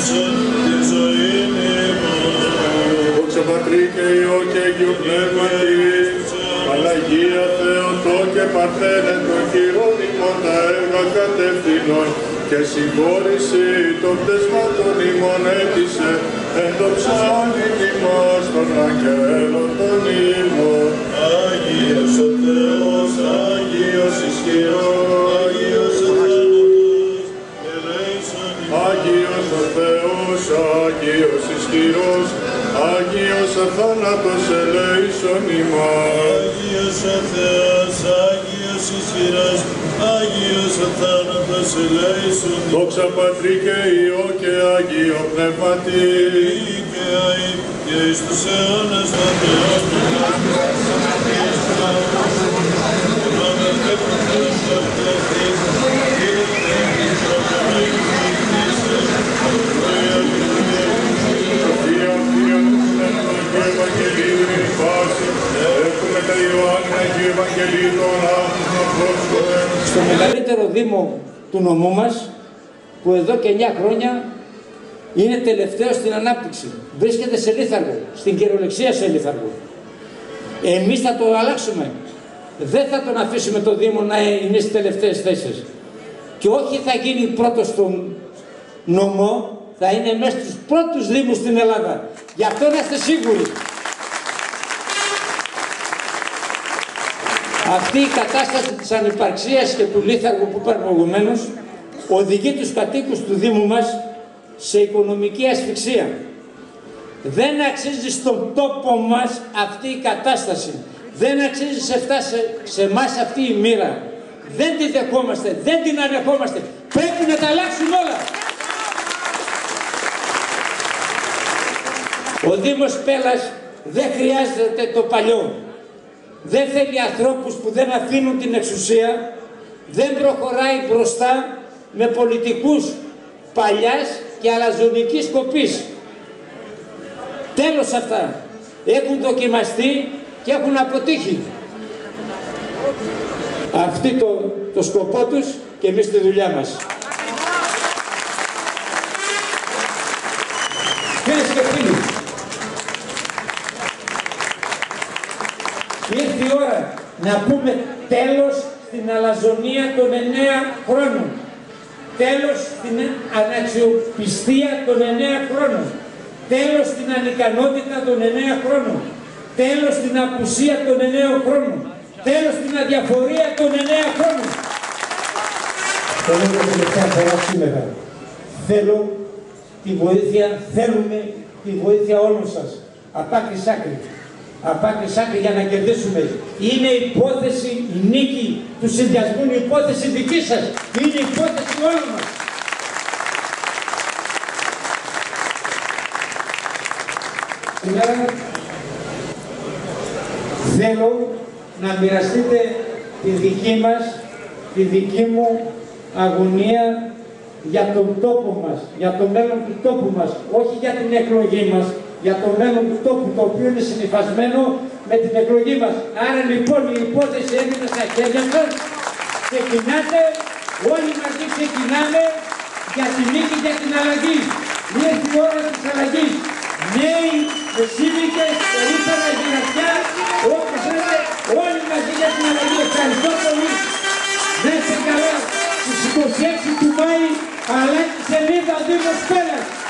Δόξα Πατρί και Υιό και Αγίου Πνεύματι, Παναγία Θεοτό και Παρθένε των χειρόνιμων τα έργα κατευθυνών και συγχώρηση των πτεσμάτων ημών έτησε εν το ψάλιν ημάς των αγγέλων των ήμων. Άγιος ο Θεός, Άγιος ισχυρός, Άγιος ο θάνατος, ελέησον ημάς. Άγιος ο Θεός, Άγιος ισχυρός, Άγιος ο θάνατος, ελέησον ημάς. Άγιος ο Θεός, Άγιος ισχυρός, Άγιος ο θάνατος, ελέησον ημάς. Δόξα Πατρί και Υιό και Αγίο Πνεύματι, και αεί και εις τους αιώνας των αιώνων. Στο μεγαλύτερο δήμο του νομού μας, που εδώ και 9 χρόνια είναι τελευταίο στην ανάπτυξη, βρίσκεται σε Λίθαργο, στην κυριολεξία σε Λίθαργο. Εμείς θα το αλλάξουμε. Δεν θα τον αφήσουμε το Δήμο να είναι στις τελευταίες θέσεις. Και όχι θα γίνει πρώτος στον νομό, θα είναι μέσα στους πρώτους Δήμους στην Ελλάδα. Γι' αυτό να είστε σίγουροι. Αυτή η κατάσταση της ανυπαρξίας και του Λίθαργου που είπα προηγουμένως οδηγεί τους κατοίκους του Δήμου μας σε οικονομική ασφυξία. Δεν αξίζει στον τόπο μας αυτή η κατάσταση. Δεν αξίζει σε εμάς αυτή η μοίρα. Δεν τη δεχόμαστε, δεν την ανεχόμαστε. Πρέπει να τα αλλάξουν όλα. Ο Δήμος Πέλας δεν χρειάζεται το παλιό. Δεν θέλει ανθρώπους που δεν αφήνουν την εξουσία, δεν προχωράει μπροστά με πολιτικούς παλιάς και αλαζονικής κοπής. Τέλος αυτά. Έχουν δοκιμαστεί και έχουν αποτύχει. Αυτοί το σκοπό τους και εμείς τη δουλειά μας. Φίλες και φίλοι, ήρθε η ώρα να πούμε τέλος στην αλαζονία των 9 χρόνων. Τέλος στην αναξιοπιστία των 9 χρόνων. Τέλος στην ανικανότητα των 9 χρόνων. Τέλος στην απουσία των 9 χρόνων. Τέλος στην αδιαφορία των 9 χρόνων. Θέλω να τελευταία φορά σήμερα. Θέλουμε τη βοήθεια όλων σας. Από άκρη σ' άκρη. Από άκρη σ' άκρη για να κερδίσουμε. Είναι υπόθεση, η νίκη του συνδυασμού, είναι υπόθεση δική σας. Είναι υπόθεση όλων μας. Σήμερα θέλω να μοιραστείτε τη δική μου αγωνία για τον τόπο μας, για το μέλλον του τόπου μας, όχι για την εκλογή μας, για το μέλλον του τόπου, το οποίο είναι συνυφασμένο με την εκλογή μας. Άρα λοιπόν η υπόθεση έμεινε στα χέρια σας, ξεκινάτε, όλοι μαζί ξεκινάμε για τη νίκη, για την αλλαγή. Ήρθε η ώρα της αλλαγής. Νέοι, μεσήλικες, περίπτωνα, γυναικιά, όπως είναι, όλοι μαζί για την αλλαγή. Ευχαριστώ πολύ. Να είστε καλά. Στις 26 του Μάη, αλλάξει σελίδα ο Δήμος Πέλας.